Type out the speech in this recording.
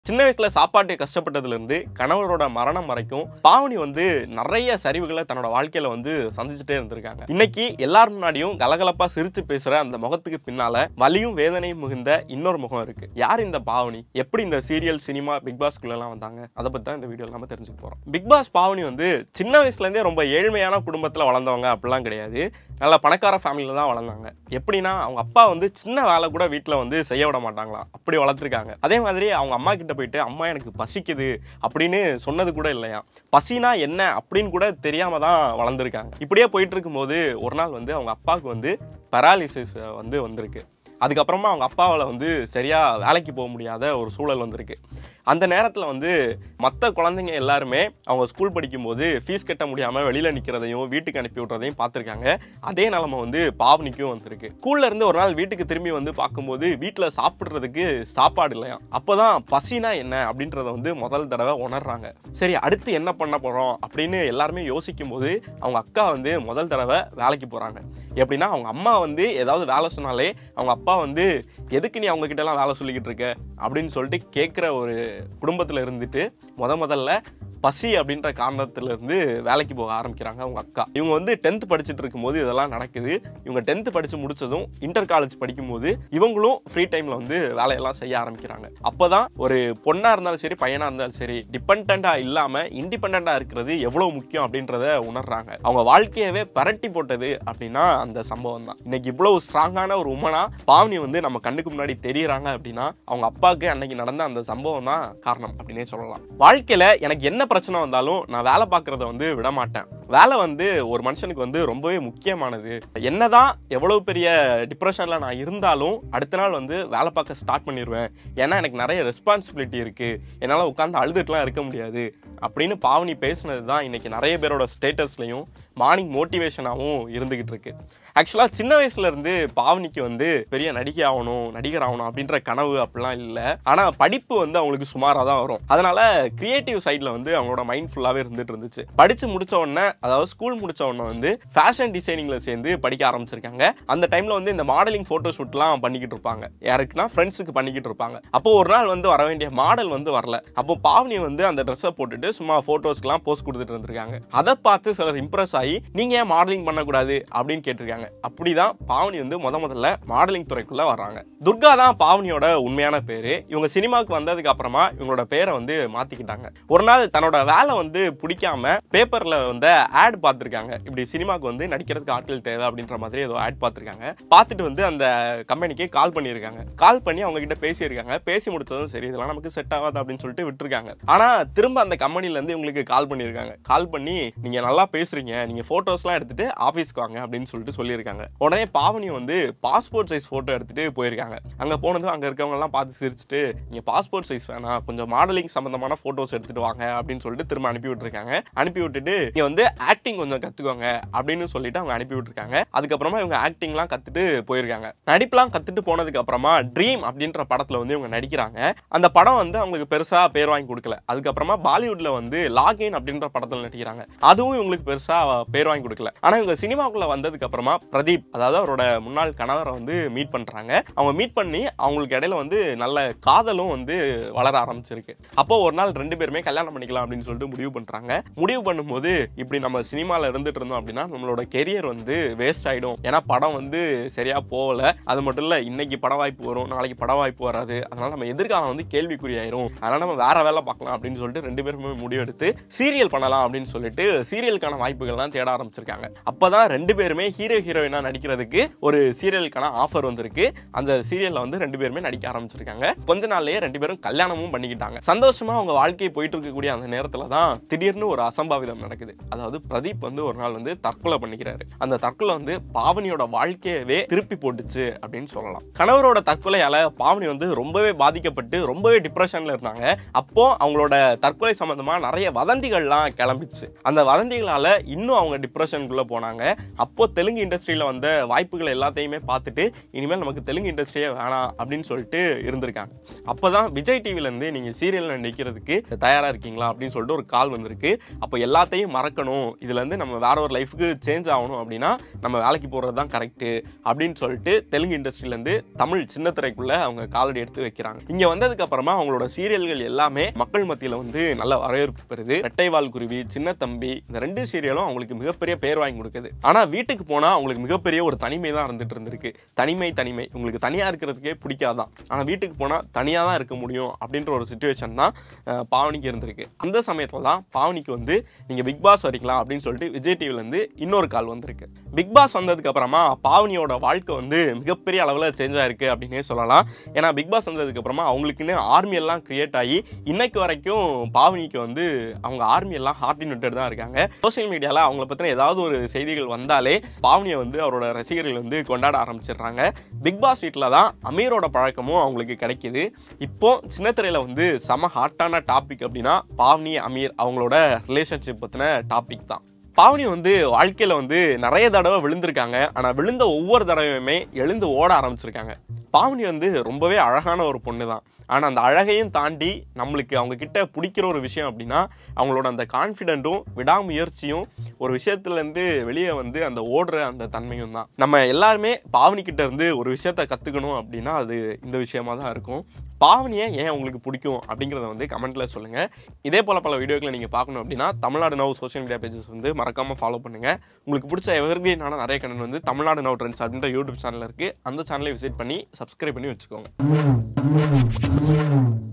சின்ன வயசுல சாப்பாட்டு கஷ்டப்பட்டதுல இருந்து கணவரோட மரணம் வரைக்கும் பாவனி வந்து நிறைய சரிவுகளை தன்னோட வாழ்க்கையில வந்து சந்திச்சுட்டே இருந்திருக்காங்க. இன்னைக்கு எல்லார் முன்னாடியும் கலகலப்பா சிரிச்சு பேசுற அந்த முகத்துக்கு பின்னால வலியும் வேதனையும் மிகுந்த இன்னொரு முகம் இருக்கு. யார் இந்த பாவனி? எப்படி இந்த சீரியல், சினிமா, பிக் பாஸ்குள்ள எல்லாம் வந்தாங்க? அதை பத்தி தான் இந்த வீடியோல நம்ம தெரிஞ்சுக்க போறோம். பிக் பாஸ் பாவனி வந்து சின்ன வயசுல இருந்தே ரொம்ப ஏழ்மையான குடும்பத்துல வளர்ந்தவங்க அப்படிலாம் கிடையாது. நல்ல பணக்கார ஃபேமிலியில தான் வளர்ந்தாங்க. எப்படின்னா அவங்க அப்பா வந்து சின்ன வேலை கூட வீட்டுல வந்து செய்ய விட மாட்டாங்களாம், அப்படி வளர்த்துருக்காங்க. அதே மாதிரி அவங்க அம்மா கிட்ட போயிட்டு அம்மா எனக்கு பசிக்குது அப்படின்னு சொன்னது கூட இல்லையா. பசினா என்ன அப்படின்னு கூட தெரியாம தான் வளர்ந்துருக்காங்க. இப்படியே போயிட்டு இருக்கும்போது ஒரு நாள் வந்து அவங்க அப்பாவுக்கு வந்து பெராலிசிஸ் வந்திருக்கு. அதுக்கப்புறமா அவங்க அப்பாவால் வந்து சரியாக வேலைக்கு போக முடியாத ஒரு சூழல் வந்திருக்கு. அந்த நேரத்தில் வந்து மற்ற குழந்தைங்க எல்லாருமே அவங்க ஸ்கூல் படிக்கும்போது ஃபீஸ் கட்ட முடியாமல் வெளியில் நிற்கிறதையும் வீட்டுக்கு அனுப்பி விட்றதையும் பார்த்துருக்காங்க. அதே நிலைமை வந்து பாவனிக்கும் வந்திருக்கு. ஸ்கூல்ல இருந்து ஒரு நாள் வீட்டுக்கு திரும்பி வந்து பார்க்கும்போது வீட்டில் சாப்பிட்றதுக்கு சாப்பாடு இல்லையா. அப்போ தான் பசினா என்ன அப்படின்றத வந்து முதல் தடவை உணர்றாங்க. சரி, அடுத்து என்ன பண்ண போகிறோம் அப்படின்னு எல்லாருமே யோசிக்கும் போது அவங்க அக்கா வந்து முதல் தடவை வேலைக்கு போகிறாங்க. எப்படின்னா அவங்க அம்மா வந்து ஏதாவது வேலை சொன்னாலே அவங்க அப்பா வந்து எதுக்கு நீ அவங்க கிட்ட எல்லாம் வேலை சொல்லிக்கிட்டு இருக்க அப்படின்னு சொல்லிட்டு கேட்குற ஒரு குடும்பத்தில் இருந்துட்டு முதல்ல பசி அப்படின்ற காரணத்துல இருந்து வேலைக்கு போக ஆரம்பிக்கிறாங்க அவங்க அக்கா. இவங்க வந்து 10th படிச்சுட்டு இருக்கும்போது இதெல்லாம் நடக்குது. இவங்க 10th படிச்சு முடிச்சதும் இன்டர் காலேஜ் படிக்கும்போது இவங்களும் ஃப்ரீ டைம்ல வந்து வேலையெல்லாம் செய்ய ஆரம்பிக்கிறாங்க. அப்பதான் ஒரு பொண்ணா இருந்தாலும் சரி, பையனா இருந்தாலும் சரி, டிபெண்டா இல்லாம இண்டிபெண்டா இருக்கிறது எவ்வளவு முக்கியம் அப்படின்றத உணர்றாங்க. அவங்க வாழ்க்கையவே பரட்டி போட்டது அப்படின்னா அந்த சம்பவம் தான். இன்னைக்கு இவ்வளவு ஸ்ட்ராங்கான ஒரு உமனா பாவனி வந்து நம்ம கண்ணுக்கு முன்னாடி தெரியறாங்க அப்படின்னா அவங்க அப்பாவுக்கு அன்னைக்கு நடந்த அந்த சம்பவம் தான் காரணம் அப்படின்னே சொல்லலாம். வாழ்க்கையில எனக்கு என்ன பிரச்சனை வந்தாலும் நான் வேலை பார்க்கறத வந்து விட மாட்டேன். வேலை வந்து ஒரு மனுஷனுக்கு வந்து ரொம்பவே முக்கியமானது. என்னதான் எவ்வளவு பெரிய டிப்ரெஷன்ல நான் இருந்தாலும் அடுத்த நாள் வந்து வேலை பார்க்க ஸ்டார்ட் பண்ணிடுவேன். ஏன்னா எனக்கு நிறைய ரெஸ்பான்சிபிலிட்டி இருக்கு, என்னால் உட்காந்து அழுதுட்டுலாம் இருக்க முடியாது அப்படின்னு பாவனி பேசுனது தான் இன்னைக்கு நிறைய பேரோட ஸ்டேட்டஸ்லையும் மார்னிங் மோட்டிவேஷனாகவும் இருந்துகிட்டு இருக்கு. ஆக்சுவலாக சின்ன வயசுல இருந்து பாவனிக்கு வந்து பெரிய நடிகை ஆகணும், நடிகர் ஆகணும் அப்படின்ற கனவு அப்படிலாம் இல்லை. ஆனால் படிப்பு வந்து அவங்களுக்கு சுமாராக தான் வரும். அதனால கிரியேட்டிவ் சைடில் வந்து அவங்களோட மைண்ட் ஃபுல்லாகவே இருந்துட்டு இருந்துச்சு. படித்து முடிச்ச உடனே, அதாவது ஸ்கூல் முடிச்ச உடனே வந்து ஃபேஷன் டிசைனிங்ல சேர்ந்து படிக்க ஆரம்பிச்சிருக்காங்க. அந்த டைம்ல வந்து இந்த மாடலிங் ஃபோட்டோ ஷூட்லாம் பண்ணிக்கிட்டு இருப்பாங்க. யாருக்குன்னா ஃப்ரெண்ட்ஸுக்கு பண்ணிக்கிட்டு இருப்பாங்க. அப்போ ஒரு நாள் வந்து வர வேண்டிய மாடல் வந்து வரல. அப்போ பாவனி வந்து அந்த ட்ரெஸ்ஸை போட்டுட்டு சும்மா ஃபோட்டோஸ்க்குலாம் போஸ்ட் கொடுத்துட்டு இருந்திருக்காங்க. அதை பார்த்து சிலர் இம்ப்ரெஸ் ஆகி நீங்க ஏன் மாடலிங் பண்ணக்கூடாது அப்படின்னு கேட்டிருக்காங்க. அப்படிதான் பாவனி வந்து முதல்ல மாடலிங் துறைக்குள்ள வர்றாங்க. துர்கா தான் பாவனியோட உண்மையான பேரு. இவங்க சினிமாவுக்கு வந்ததுக்கு அப்புறமா இவங்களோட பேரை வந்து மாத்திக்கிட்டாங்க. ஒரு நாள் தன்னோட வேலை வந்து பிடிக்காம பேப்பர்ல வந்து ஆட் பார்த்திருக்காங்க. இப்படி சினிமாவுக்கு வந்து நடிக்கிறதுக்கு ஆட்கள் தேவை அப்படின்ற மாதிரி ஏதோ ஆட் பார்த்திருக்காங்க. பார்த்துட்டு வந்து அந்த கம்பெனிக்கு கால் பண்ணியிருக்காங்க. கால் பண்ணி அவங்க கிட்ட பேசியிருக்காங்க. பேசி முடிச்சதும் சரி இதெல்லாம் நமக்கு செட் ஆகாது அப்படின்னு சொல்லிட்டு விட்டுருக்காங்க. ஆனா திரும்ப அந்த கம்பெனில இருந்து இவங்களுக்கு கால் பண்ணியிருக்காங்க. கால் பண்ணி நீங்க நல்லா பேசுறீங்க, நீங்க போட்டோஸ்லாம் எடுத்துட்டு ஆபீஸ்க்கு வாங்க அப்படின்னு சொல்லிட்டு சொல்லியிருக்காங்க. உடனே பாவனி வந்து பாஸ்போர்ட் சைஸ் போட்டோ எடுத்துட்டு போயிருக்காங்க. அங்க போனதும் அங்க இருக்கவங்க எல்லாம் பார்த்து சிரிச்சுட்டு நீங்க பாஸ்போர்ட் சைஸ் வேணா, கொஞ்சம் மாடலிங் சம்பந்தமான போட்டோஸ் எடுத்துட்டு வாங்க அப்படின்னு சொல்லிட்டு திரும்ப அனுப்பி விட்டுருக்காங்க. அனுப்பி விட்டுட்டு நீங்க வந்து ஆக்டிங் கொஞ்சம் கத்துக்கோங்க அப்படின்னு சொல்லிட்டு அவங்க அனுப்பி விட்டுருக்காங்க. அதுக்கப்புறமா இவங்க ஆக்டிங்லாம் கத்துட்டு போயிருக்காங்க. நடிப்புலாம் கத்துட்டு போனதுக்கு அப்புறமா ட்ரீம் அப்படின்ற படத்துல வந்து இவங்க நடிக்கிறாங்க. அந்த படம் வந்து அவங்களுக்கு பெருசா பேர் வாங்கி கொடுக்கல. அதுக்கப்புறமா பாலிவுட்ல வந்து லாகின் அப்படின்ற படத்துல நடிக்கிறாங்க. அதுவும் இவங்களுக்கு பெருசா பேர் வாங்கி கொடுக்கல. ஆனா இவங்க சினிமாக்குள்ள வந்ததுக்கு அப்புறமா பிரதீப், அதாவது அவரோட முன்னாள் கணவரை வந்து மீட் பண்றாங்க. அவங்க மீட் பண்ணி அவங்களுக்கு இடையில வந்து நல்ல காதலும் வந்து வளர ஆரம்பிச்சிருக்கு. அப்போ ஒரு நாள் 2 பேருமே கல்யாணம் பண்ணிக்கலாம் அப்படின்னு சொல்லிட்டு முடிவு பண்றாங்க. முடிவு பண்ணும்போது இப்படி நம்ம சினிமால இருந்துட்டு இருந்தோம் அப்படின்னா நம்மளோட கெரியர் வந்து வேஸ்ட் ஆயிடும். ஏன்னா படம் வந்து சரியா போகல. அது மட்டும் இல்ல, இன்னைக்கு பட வாய்ப்பு வரும், நாளைக்கு பட வாய்ப்பு வராது. அதனால நம்ம எதிர்காலம் வந்து கேள்விக்குறியாயிரும். அதனால நம்ம வேற வேலை பார்க்கலாம் அப்படின்னு சொல்லிட்டு 2 பேருமே முடிவெடுத்து சீரியல் பண்ணலாம் அப்படின்னு சொல்லிட்டு சீரியலுக்கான வாய்ப்புகள்லாம் தேட ஆரம்பிச்சிருக்காங்க. அப்பதான் 2 பேருமே ஹீரோ ஹீரோயினா நடிக்கிறதுக்கு ஒரு சீரியலுக்கான ஆஃபர் வந்திருக்கு. அந்த சீரியல்ல வந்து 2 பேருமே நடிக்க ஆரம்பிச்சிருக்காங்க. கொஞ்ச நாள்லயே 2 பேரும் கல்யாணமும் பண்ணிக்கிட்டாங்க. சந்தோஷமா அவங்க வாழ்க்கையை போயிட்டு இருக்கக்கூடிய அந்த நேரத்துல தான் திடீர்னு ஒரு அசம்பாவிதம் நடக்குது. அதாவது பிரதீப் வந்து ஒரு நாள் வந்து தற்கொலை பண்ணிக்கிறாரு. அந்த தற்கொலை வந்து பாவனியோட வாழ்க்கையவே திருப்பி போட்டுச்சு அப்படின்னு சொல்லலாம். கணவரோட தற்கொலையால பாவனி வந்து ரொம்பவே பாதிக்கப்பட்டு ரொம்பவே டிப்ரெஷன்ல இருந்தாங்க. அப்போ அவங்களோட தற்கொலை சம்பந்தமா நிறைய வதந்திகள்லாம் கிளம்பிச்சு. அந்த வதந்திகளால இன்னும் அவங்க டிப்ரெஷனுக்குள்ள போனாங்க. அப்போ தெலுங்கு இண்டஸ்ட்ரி இண்டஸ்ட்ரியில் வந்த வாய்ப்புகள் எல்லாத்தையுமே பார்த்துட்டு இனிமேல் நமக்கு தெலுங்கு இண்டஸ்ட்ரியே வேணாம் அப்படின்னு சொல்லிட்டு இருந்திருக்காங்க. அப்போ தான் விஜய் டிவிலேருந்து நீங்கள் சீரியலில் நடிக்கிறதுக்கு தயாராக இருக்கீங்களா அப்படின்னு சொல்லிட்டு ஒரு கால் வந்திருக்கு. அப்போ எல்லாத்தையும் மறக்கணும், இதுலேருந்து நம்ம வேற ஒரு லைஃபுக்கு சேஞ்ச் ஆகணும் அப்படின்னா நம்ம வேலைக்கு போகிறது தான் கரெக்டு அப்படின்னு சொல்லிட்டு தெலுங்கு இண்டஸ்ட்ரியிலேருந்து தமிழ் சின்ன திரைக்குள்ளே அவங்க காலடி எடுத்து வைக்கிறாங்க. இங்கே வந்ததுக்கு அப்புறமா அவங்களோட சீரியல்கள் எல்லாமே மக்கள் மத்தியில் வந்து நல்ல வரவேற்பு பெறுது. ரெட்டைவால் குருவி, சின்ன தம்பி, இந்த 2 சீரியலும் அவங்களுக்கு மிகப்பெரிய பேர் வாங்கி கொடுக்குது. ஆனால் வீட்டுக்கு போனால் அவங்களுக்கு மிகப்பெரிய ஒரு தனிமை தான் இருந்துட்டு இருந்திருக்கு. தனிமை உங்களுக்கு தனியாக இருக்கிறதுக்கே பிடிக்காதான், ஆனால் வீட்டுக்கு போனால் தனியாக தான் இருக்க முடியும் அப்படின்ற ஒரு சிச்சுவேஷன் தான் பாவனிக்கு இருந்திருக்கு. அந்த சமயத்தில் தான் பாவனிக்கு வந்து நீங்கள் பிக் பாஸ் வரீங்களா அப்படின்னு சொல்லிட்டு விஜய் டிவிலேருந்து இன்னொரு கால் வந்திருக்கு. பிக் பாஸ் வந்ததுக்கு அப்புறமா பாவனியோட வாழ்க்கை வந்து மிகப்பெரிய அளவில் சேஞ்ச் ஆயிருக்கு அப்படின்னே சொல்லலாம். ஏன்னா பிக் பாஸ் வந்ததுக்கு அப்புறமா அவங்களுக்குன்னு ஆர்மி எல்லாம் கிரியேட் ஆகி இன்னைக்கு வரைக்கும் பாவனிக்கு வந்து அவங்க ஆர்மி எல்லாம் ஹார்ட் இன்விட்டட் தான் இருக்காங்க. சோசியல் மீடியாவில் அவங்கள பற்றின ஏதாவது ஒரு செய்திகள் வந்தாலே பாவனியை வந்து அவரோட ரசிகர்கள் வந்து கொண்டாட ஆரம்பிச்சிடுறாங்க. பிக் பாஸ் வீட்டில் தான் அமீரோட பழக்கமும் அவங்களுக்கு கிடைக்கிது. இப்போ சின்னத்திரையில் வந்து செம ஹாட்டான டாபிக் அப்படின்னா பாவனி அமீர் அவங்களோட ரிலேஷன்ஷிப் பற்றின டாபிக் தான். பாவனி வந்து வாழ்க்கையில் வந்து நிறைய தடவை விழுந்திருக்காங்க. ஆனால் விழுந்த ஒவ்வொரு தடவையுமே எழுந்து ஓட ஆரம்பிச்சிருக்காங்க. பாவனி வந்து ரொம்பவே அழகான ஒரு பொண்ணு தான். ஆனால் அந்த அழகையும் தாண்டி நம்மளுக்கு அவங்க கிட்ட பிடிக்கிற ஒரு விஷயம் அப்படின்னா அவங்களோட அந்த கான்ஃபிடென்ட்டும் விடாமுயற்சியும் ஒரு விஷயத்துலேருந்து வெளியே வந்து அந்த ஓடுற அந்த தன்மையும் தான். நம்ம எல்லாருமே பாவனி கிட்ட இருந்து ஒரு விஷயத்த கற்றுக்கணும் அப்படின்னா அது இந்த விஷயமா தான் இருக்கும். பாவனியை ஏன் உங்களுக்கு பிடிக்கும் அப்படிங்கிறத வந்து கமெண்ட்டில் சொல்லுங்கள். இதே போல் பல வீடியோக்களை நீங்கள் பார்க்கணும் அப்படின்னா Tamil Nadu now social media pages வந்து மறக்காமல் ஃபாலோ பண்ணுங்கள். உங்களுக்கு பிடிச்ச எவர்கிரீனான நிறைய கண்டென்ட் வந்து தமிழ்நாடு நவ் ட்ரெண்ட்ஸ் அப்படின்ற யூடியூப் சேனல் இருக்குது. அந்த சேனலை விசிட் பண்ணி சப்ஸ்கிரைப் பண்ணி வச்சுக்கோங்க.